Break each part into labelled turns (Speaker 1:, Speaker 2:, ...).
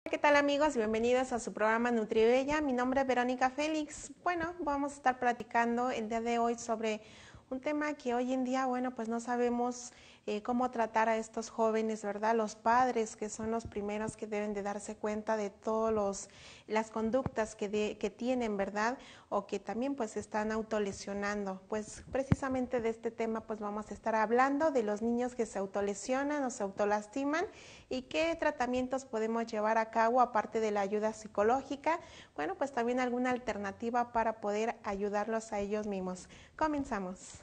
Speaker 1: ¿Qué tal amigos? Bienvenidos a su programa NutriBella. Mi nombre es Verónica Félix. Bueno, vamos a estar platicando el día de hoy sobre un tema que hoy en día, bueno, pues no sabemos cómo tratar a estos jóvenes, ¿verdad? Los padres, que son los primeros que deben de darse cuenta de todas las conductas que tienen, ¿verdad? O que también pues están autolesionando. Pues precisamente de este tema pues vamos a estar hablando de los niños que se autolesionan o se autolastiman y qué tratamientos podemos llevar a cabo aparte de la ayuda psicológica. Bueno, pues también alguna alternativa para poder ayudarlos a ellos mismos. Comenzamos.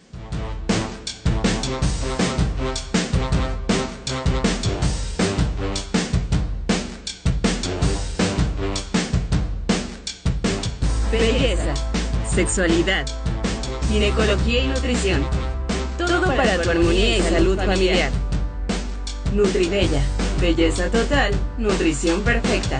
Speaker 2: Belleza, sexualidad, ginecología y nutrición. Todo para tu armonía y salud familiar. NutriBella, belleza total, nutrición perfecta.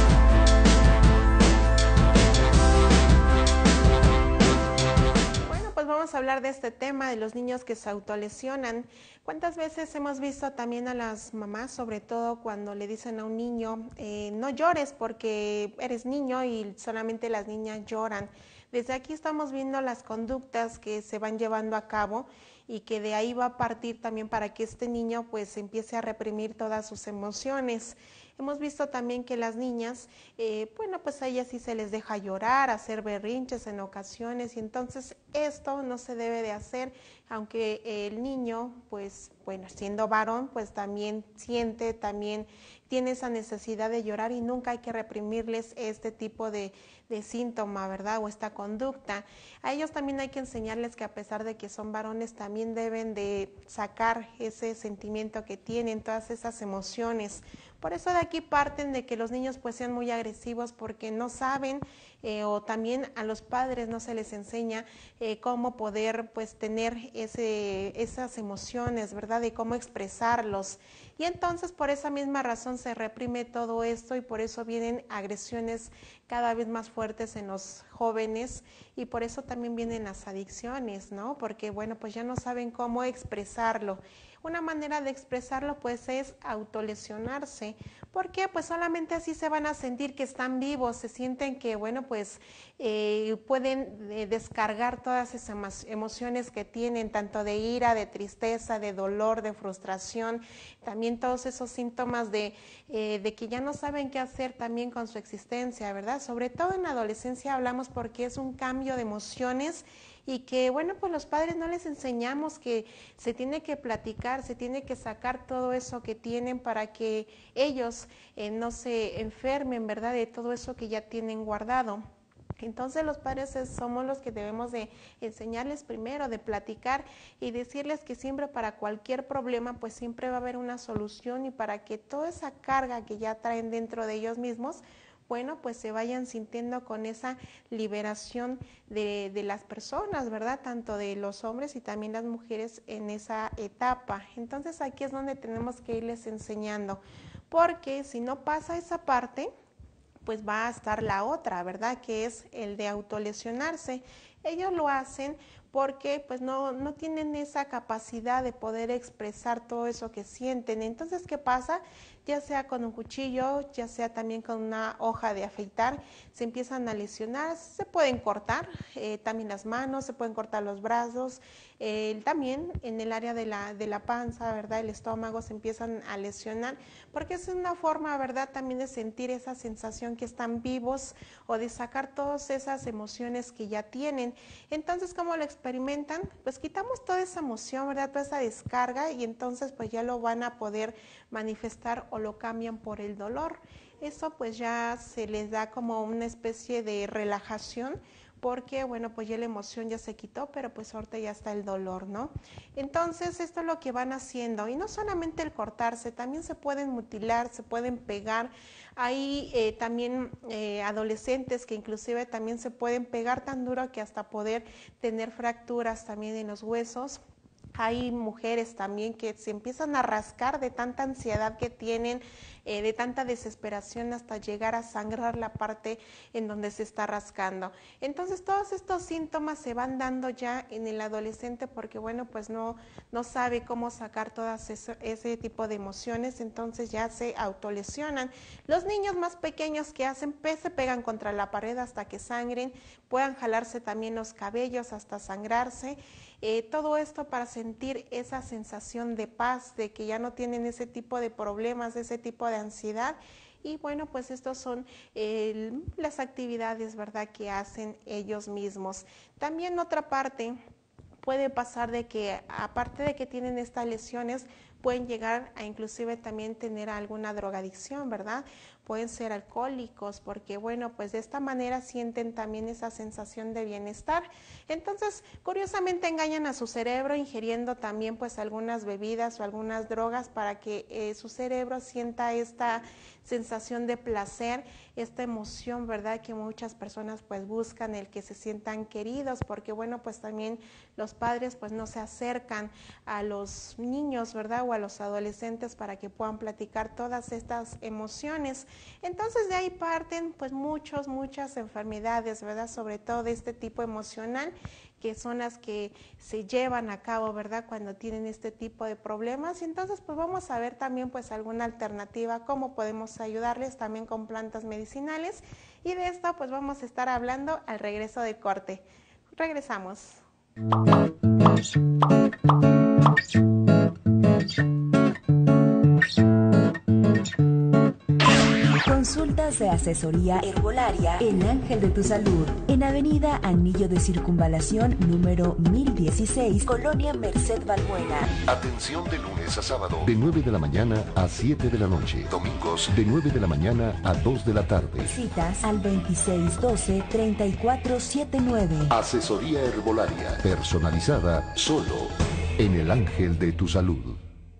Speaker 1: Bueno, pues vamos a hablar de este tema de los niños que se autolesionan. ¿Cuántas veces hemos visto también a las mamás, sobre todo cuando le dicen a un niño, no llores porque eres niño y solamente las niñas lloran? Desde aquí estamos viendo las conductas que se van llevando a cabo y que de ahí va a partir también para que este niño pues empiece a reprimir todas sus emociones. Hemos visto también que las niñas, bueno, pues a ellas sí se les deja llorar, hacer berrinches en ocasiones y entonces esto no se debe de hacer, aunque el niño, pues bueno, siendo varón, pues también siente, también tiene esa necesidad de llorar y nunca hay que reprimirles este tipo de síntoma, ¿verdad? O esta conducta. A ellos también hay que enseñarles que a pesar de que son varones, también deben de sacar ese sentimiento que tienen, todas esas emociones. Por eso de aquí parten de que los niños pues sean muy agresivos porque no saben o también a los padres no se les enseña cómo poder pues tener esas emociones, ¿verdad? Y cómo expresarlos. Y entonces por esa misma razón se reprime todo esto y por eso vienen agresiones cada vez más fuertes en los jóvenes y por eso también vienen las adicciones, ¿no? Porque bueno, pues ya no saben cómo expresarlo. Una manera de expresarlo pues es autolesionarse. ¿Por qué? Pues solamente así se van a sentir que están vivos, se sienten que bueno pues pueden descargar todas esas emociones que tienen, tanto de ira, de tristeza, de dolor, de frustración, también todos esos síntomas de que ya no saben qué hacer también con su existencia, ¿verdad? Sobre todo en la adolescencia hablamos porque es un cambio de emociones y que bueno, pues los padres no les enseñamos que se tiene que platicar, se tiene que sacar todo eso que tienen para que ellos no se enfermen, ¿verdad? De todo eso que ya tienen guardado. Entonces los padres somos los que debemos de enseñarles primero, de platicar y decirles que siempre para cualquier problema pues siempre va a haber una solución y para que toda esa carga que ya traen dentro de ellos mismos bueno, pues se vayan sintiendo con esa liberación de las personas, ¿verdad? Tanto de los hombres y también las mujeres en esa etapa. Entonces aquí es donde tenemos que irles enseñando, porque si no pasa esa parte, pues va a estar la otra, ¿verdad? Que es el de autolesionarse. Ellos lo hacen porque pues no tienen esa capacidad de poder expresar todo eso que sienten. Entonces, ¿qué pasa? Ya sea con un cuchillo, ya sea también con una hoja de afeitar, se empiezan a lesionar, se pueden cortar también las manos, se pueden cortar los brazos, también en el área de la panza, ¿verdad? El estómago se empiezan a lesionar, porque es una forma, ¿verdad? También de sentir esa sensación que están vivos o de sacar todas esas emociones que ya tienen. Entonces, ¿cómo lo experimentan? Pues quitamos toda esa emoción, ¿verdad? Toda esa descarga y entonces pues ya lo van a poder manifestar o lo cambian por el dolor. Eso pues ya se les da como una especie de relajación porque bueno, pues ya la emoción ya se quitó, pero pues ahorita ya está el dolor, ¿no? Entonces esto es lo que van haciendo y no solamente el cortarse, también se pueden mutilar, se pueden pegar. Hay también adolescentes que inclusive también se pueden pegar tan duro que hasta poder tener fracturas también en los huesos. Hay mujeres también que se empiezan a rascar de tanta ansiedad que tienen, de tanta desesperación hasta llegar a sangrar la parte en donde se está rascando. Entonces todos estos síntomas se van dando ya en el adolescente porque bueno, pues no sabe cómo sacar todas ese tipo de emociones, entonces ya se autolesionan. Los niños más pequeños que hacen se pegan contra la pared hasta que sangren, puedan jalarse también los cabellos hasta sangrarse. Todo esto para sentir esa sensación de paz, de que ya no tienen ese tipo de problemas, ese tipo de ansiedad. Y bueno, pues estos son las actividades, ¿verdad?, que hacen ellos mismos. También otra parte, puede pasar de que aparte de que tienen estas lesiones, pueden llegar a inclusive también tener alguna drogadicción, ¿verdad? Pueden ser alcohólicos porque bueno, pues de esta manera sienten también esa sensación de bienestar. Entonces, curiosamente engañan a su cerebro ingiriendo también pues algunas bebidas o algunas drogas para que su cerebro sienta esta sensación de placer, esta emoción, ¿verdad?, que muchas personas pues buscan, el que se sientan queridos, porque bueno, pues también los padres pues no se acercan a los niños, ¿verdad?, o a los adolescentes para que puedan platicar todas estas emociones. Entonces de ahí parten pues muchas enfermedades, ¿verdad?, sobre todo de este tipo emocional, que son las que se llevan a cabo, ¿verdad?, cuando tienen este tipo de problemas. Y entonces pues vamos a ver también pues alguna alternativa, cómo podemos ayudarles también con plantas medicinales, y de esto pues vamos a estar hablando al regreso del corte. Regresamos.
Speaker 3: Consultas de asesoría herbolaria El Ángel de tu Salud, en Avenida Anillo de Circunvalación número 1016, Colonia Merced Balbuena.
Speaker 4: Atención de lunes a sábado, de 9 de la mañana a 7 de la noche. Domingos, de 9 de la mañana a 2 de la tarde.
Speaker 3: Citas al 2612-3479.
Speaker 4: Asesoría herbolaria, personalizada, solo en El Ángel de tu Salud.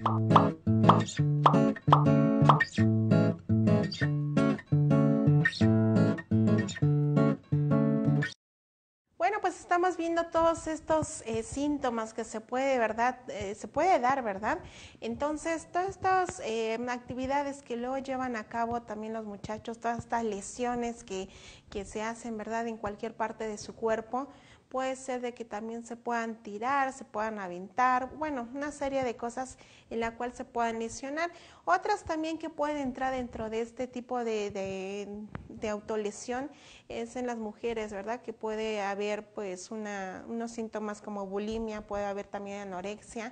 Speaker 1: Bueno, pues estamos viendo todos estos síntomas que se puede, ¿verdad? Se puede dar, ¿verdad? Entonces, todas estas actividades que luego llevan a cabo también los muchachos, todas estas lesiones que se hacen, ¿verdad?, en cualquier parte de su cuerpo, puede ser de que también se puedan tirar, se puedan aventar, bueno, una serie de cosas en la cual se puedan lesionar. Otras también que pueden entrar dentro de este tipo de autolesión es en las mujeres, ¿verdad?, que puede haber pues unos síntomas como bulimia, puede haber también anorexia,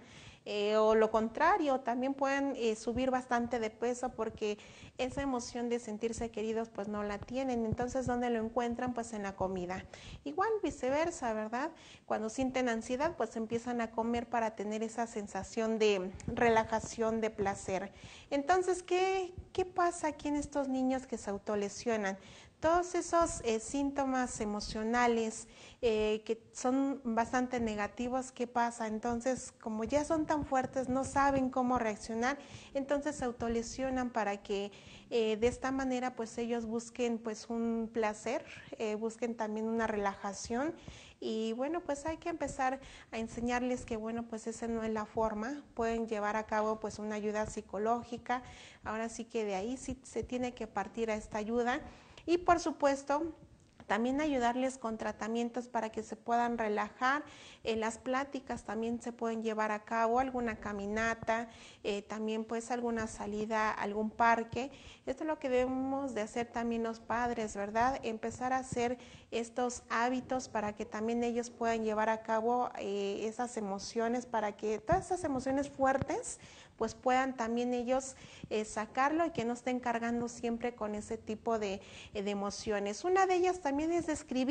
Speaker 1: o lo contrario, también pueden subir bastante de peso porque esa emoción de sentirse queridos pues no la tienen. Entonces, ¿dónde lo encuentran? Pues en la comida. Igual viceversa, ¿verdad? Cuando sienten ansiedad pues empiezan a comer para tener esa sensación de relajación, de placer. Entonces, ¿qué pasa aquí en estos niños que se autolesionan? Todos esos síntomas emocionales que son bastante negativos, ¿qué pasa? Entonces, como ya son tan fuertes, no saben cómo reaccionar, entonces se autolesionan para que de esta manera pues ellos busquen pues un placer, busquen también una relajación. Y bueno, pues hay que empezar a enseñarles que bueno, pues esa no es la forma, pueden llevar a cabo pues una ayuda psicológica, ahora sí que de ahí sí se tiene que partir a esta ayuda. Y por supuesto, también ayudarles con tratamientos para que se puedan relajar. Las pláticas también se pueden llevar a cabo, alguna caminata, también pues alguna salida a algún parque. Esto es lo que debemos de hacer también los padres, ¿verdad? Empezar a hacer estos hábitos para que también ellos puedan llevar a cabo esas emociones, para que todas esas emociones fuertes pues puedan también ellos sacarlo y que no estén cargando siempre con ese tipo de emociones. Una de ellas también es de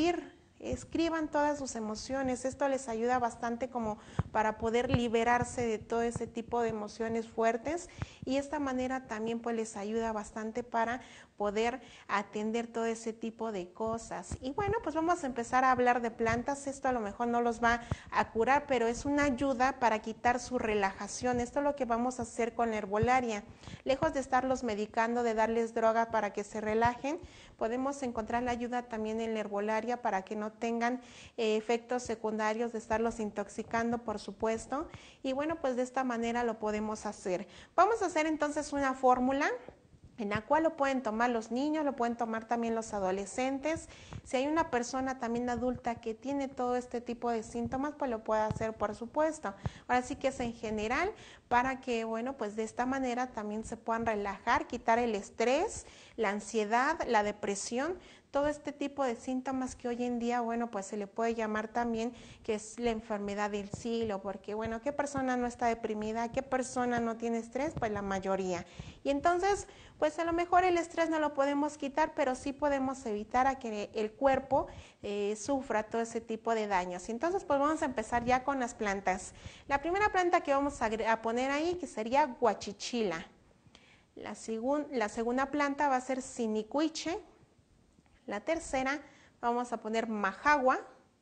Speaker 1: escriban todas sus emociones. Esto les ayuda bastante como para poder liberarse de todo ese tipo de emociones fuertes, y esta manera también pues les ayuda bastante para poder atender todo ese tipo de cosas. Y bueno, pues vamos a empezar a hablar de plantas. Esto a lo mejor no los va a curar, pero es una ayuda para quitar su relajación. Esto es lo que vamos a hacer con la herbolaria. Lejos de estarlos medicando, de darles droga para que se relajen, podemos encontrar la ayuda también en la herbolaria para que no tengan efectos secundarios de estarlos intoxicando, por supuesto. Y bueno, pues de esta manera lo podemos hacer. Vamos a hacer entonces una fórmula en la cual lo pueden tomar los niños, lo pueden tomar también los adolescentes. Si hay una persona también adulta que tiene todo este tipo de síntomas, pues lo puede hacer, por supuesto. Ahora sí que es en general para que, bueno, pues de esta manera también se puedan relajar, quitar el estrés, la ansiedad, la depresión, todo este tipo de síntomas que hoy en día, bueno, pues se le puede llamar también que es la enfermedad del siglo, porque, bueno, ¿qué persona no está deprimida? ¿Qué persona no tiene estrés? Pues la mayoría. Y entonces, pues a lo mejor el estrés no lo podemos quitar, pero sí podemos evitar a que el cuerpo sufra todo ese tipo de daños. Y entonces, pues vamos a empezar ya con las plantas. La primera planta que vamos a poner ahí, que sería guachichila. La segunda planta va a ser sinicuiche. La tercera vamos a poner majagua.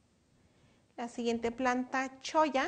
Speaker 1: La siguiente planta choya.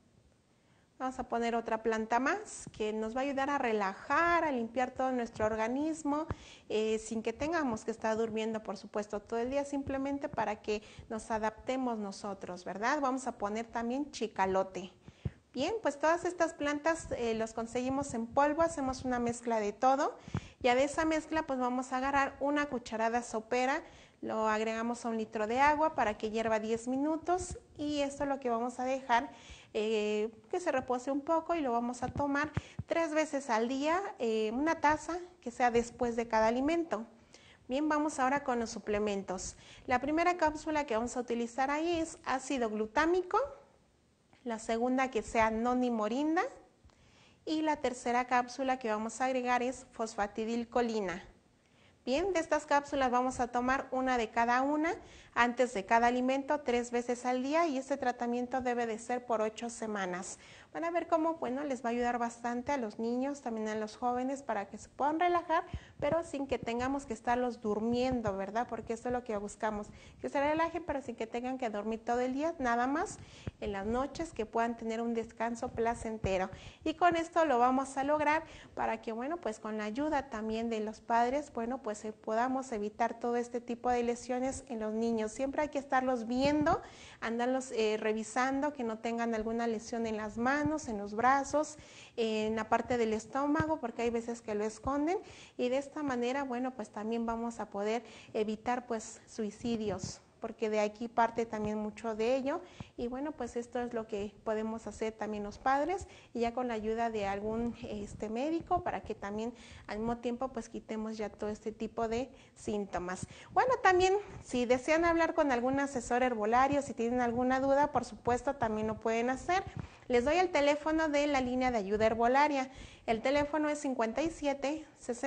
Speaker 1: Vamos a poner otra planta más que nos va a ayudar a relajar, a limpiar todo nuestro organismo, sin que tengamos que estar durmiendo, por supuesto, todo el día, simplemente para que nos adaptemos nosotros, ¿verdad? Vamos a poner también chicalote. Bien, pues todas estas plantas los conseguimos en polvo, hacemos una mezcla de todo. Ya de esa mezcla pues vamos a agarrar una cucharada sopera, lo agregamos a 1 litro de agua para que hierva 10 minutos y esto es lo que vamos a dejar que se repose un poco y lo vamos a tomar 3 veces al día, una taza que sea después de cada alimento. Bien, vamos ahora con los suplementos. La primera cápsula que vamos a utilizar ahí es ácido glutámico. La segunda que sea nonimorinda y la tercera cápsula que vamos a agregar es fosfatidilcolina. Bien, de estas cápsulas vamos a tomar una de cada una antes de cada alimento 3 veces al día y este tratamiento debe de ser por 8 semanas. Van a ver cómo, bueno, les va a ayudar bastante a los niños, también a los jóvenes para que se puedan relajar, pero sin que tengamos que estarlos durmiendo, ¿verdad? Porque eso es lo que buscamos, que se relajen, pero sin que tengan que dormir todo el día, nada más en las noches que puedan tener un descanso placentero. Y con esto lo vamos a lograr para que, bueno, pues con la ayuda también de los padres, bueno, pues podamos evitar todo este tipo de lesiones en los niños. Siempre hay que estarlos viendo, andarlos revisando, que no tengan alguna lesión en las manos, en los brazos, en la parte del estómago, porque hay veces que lo esconden y de esta manera, bueno, pues también vamos a poder evitar pues suicidios, porque de aquí parte también mucho de ello y bueno, pues esto es lo que podemos hacer también los padres y ya con la ayuda de algún médico para que también al mismo tiempo pues quitemos ya todo este tipo de síntomas. Bueno, también si desean hablar con algún asesor herbolario, si tienen alguna duda, por supuesto también lo pueden hacer. Les doy el teléfono de la línea de ayuda herbolaria. El teléfono es 57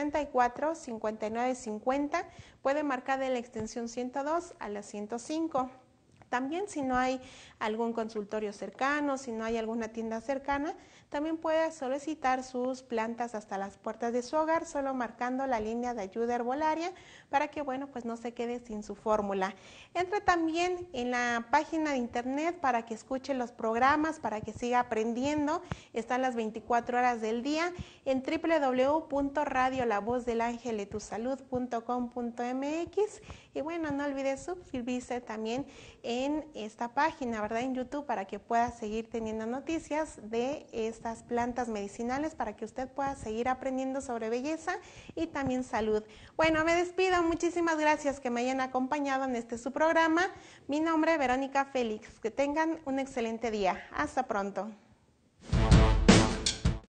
Speaker 1: 64 59 50. Puede marcar de la extensión 102 a la 105. También si no hay algún consultorio cercano, si no hay alguna tienda cercana, también puede solicitar sus plantas hasta las puertas de su hogar, solo marcando la línea de ayuda herbolaria para que, bueno, pues no se quede sin su fórmula. Entre también en la página de internet para que escuche los programas, para que siga aprendiendo. Están las 24 horas del día en www.radiolavozdelaangeldetusalud.com.mx y bueno, no olvides suscribirse también en esta página, ¿verdad? En YouTube para que pueda seguir teniendo noticias de estas plantas medicinales para que usted pueda seguir aprendiendo sobre belleza y también salud. Bueno, me despido. Muchísimas gracias que me hayan acompañado en su programa. Mi nombre es Verónica Félix. Que tengan un excelente día. Hasta pronto.